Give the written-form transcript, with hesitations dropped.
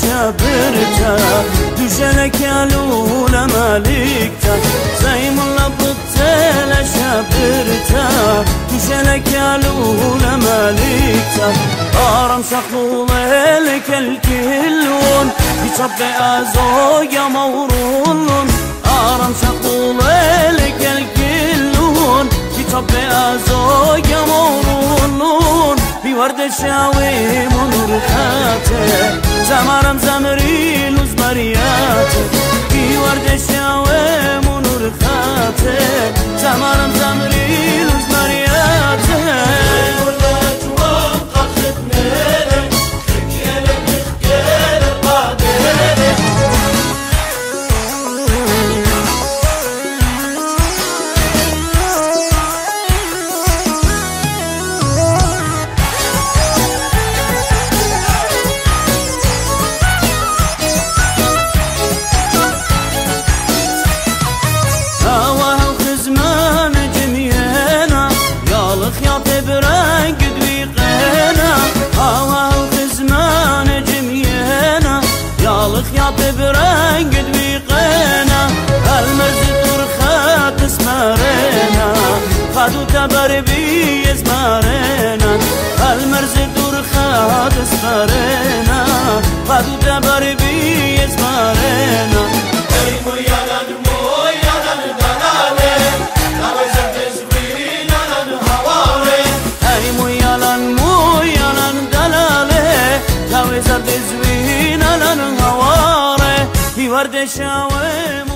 شابرتا دوشلك يالولا مالكتا زي ملا بطيلة شابرتا دوشلك يالولا مالكتا آرام شقولة لك الكلون يصبع أزويا مورولون آرام شقولة لك الكلون يصبع أزويا مورولون بورد الشاوي منور خاته زمرم زمري لوز مرياته بورد الشاوي منور خاته زمرم زمري لوز مرياته برنج دويقنا المرز ترخات اسمارنا خدو تبربي اسمارنا المرز ترخات اسمارنا خدو تبربي اسمارنا اي مويانا مويانا دلالي لازم تزوين على الهواري اي مويانا مويانا دلالي لازم تزوين على الهواري ورد شاوي